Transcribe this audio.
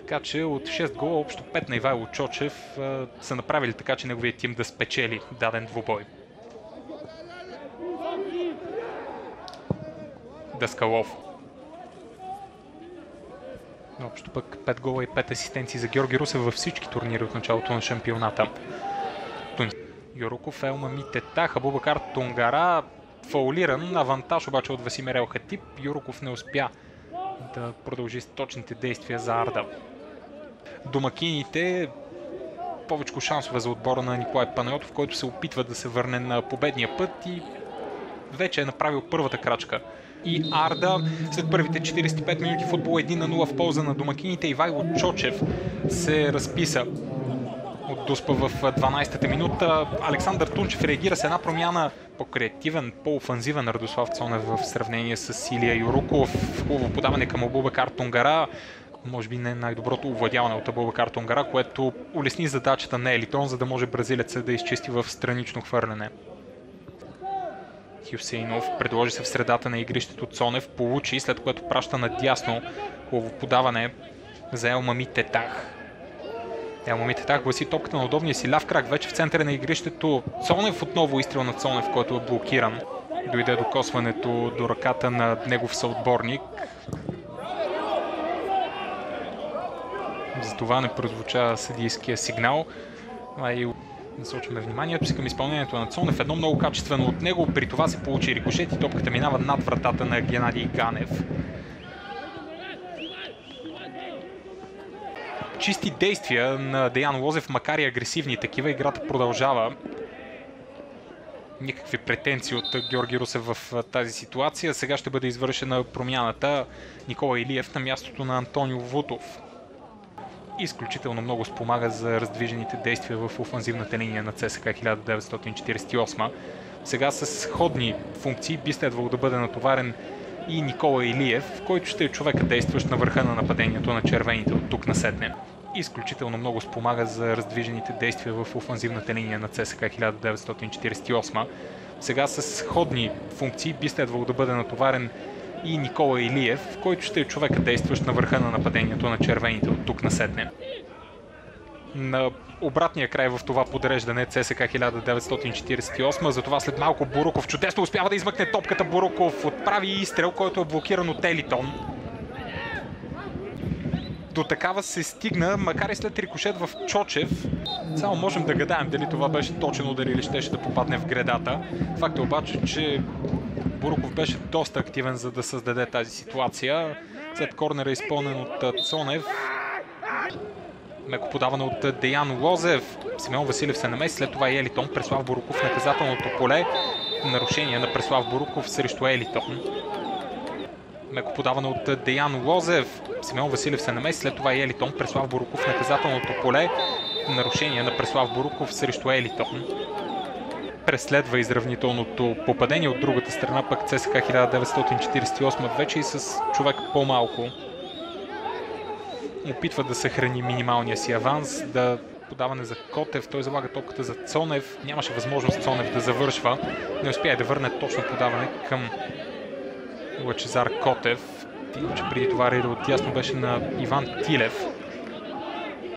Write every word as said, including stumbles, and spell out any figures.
Така че от шест гола, общо пет на Ивайло Чочев са направили така, че неговият тим да спечели даден двубой. Даскалов. Общо пък пет гола и пет асистенции за Георги Русев във всички турнири от началото на шампионата. Юруков, Елмами Тетах, Абубакар Тунгара, фаулиран, авантаж обаче от Васимир Елхатип. Юруков не успя да продължи с точните действия за Арда. Домакините повече шансове за отбора на Николай Панайотов, който се опитва да се върне на победния път и вече е направил първата крачка. И Арда след първите четиридесет и пет минути футбол един на нула в полза на домакините. Ивайло Чочев се разписа от Дуспа в дванадесетата минута. Александър Тунчев реагира с една промяна. По-креативен, по-офанзивен Радослав Цонев в сравнение с Илия Юруков. Хубаво подаване към Абубакар Тунгара. Може би не най-доброто овладяване от Абубакар Тунгара, което улесни задачата на Елитон, за да може бразилецът да изчисти в странично хвърляне. Хюсейнов предложи се в средата на игрището. Цонев получи, след което праща надясно. Хубаво подаване за Елмами Тетах. Елмами Тетах гласи топката на удобния си ляв крак, вече в центъра на игрището. Цонев отново изстрел на Цонев, който е блокиран. Дойде докосването до ръката на негов съотборник. Затова не прозвуча съдийския сигнал. А и насочваме вниманието си към изпълнението на Цонев. Едно много качествено от него. При това се получи рикошет и топката минава над вратата на Геннадий Ганев. Чисти действия на Деян Лозев, макар и агресивни такива. Играта продължава. Никакви претенции от Георги Русев в тази ситуация. Сега ще бъде извършена промяната. Никола Илиев на мястото на Антонио Вутов. Изключително много спомага за раздвижените действия в офанзивната линия на ЦСКА хиляда деветстотин четиридесет и осма. Сега с сходни функции би следвало да бъде натоварен и Никола Илиев, който ще е човека, действащ на върха на нападението на червените от тук насетне. Изключително много спомага за раздвижените действия в офанзивната линия на ЦСКА хиляда деветстотин четиридесет и осма. Сега с сходни функции би следвало да бъде натоварен и Никола Илиев, който ще е човека, действащ на върха на нападението на червените от тук насетне. На обратния край в това подреждане ЦСКА хиляда деветстотин четиридесет и осма, затова след малко Буруков чудесно успява да измъкне топката. Буруков отправи изстрел, който е блокиран от Елитон. До такава се стигна, макар и след рикошет в Чочев. Само можем да гадаем дали това беше точен удар или щеше да попадне в гредата. Факт е обаче, че Буруков беше доста активен, за да създаде тази ситуация. След корнера, изпълнен от Цонев. Меко подаване от Деян Лозев. Симеон Василев се намеси, след това и Елитон. Преслав Буруков в наказателното поле. Нарушение на Преслав Буруков срещу Елитон. Меко подаване от Деян Лозев. Симеон Василев се намеси, след това и Елитон. Преслав Буруков в наказателното поле. Нарушение на Преслав Буруков срещу Елитон. Преследва изравнителното попадение от другата страна, пък ЦСКА хиляда деветстотин четиридесет и осма вече и с човек по-малко. Опитва да съхрани минималния си аванс, да подаване за Котев, той залага топката за Цонев, нямаше възможност Цонев да завършва, не успя да върне точно подаване към Лъчезар Котев. Че преди това рейда от ясно беше на Иван Тилев.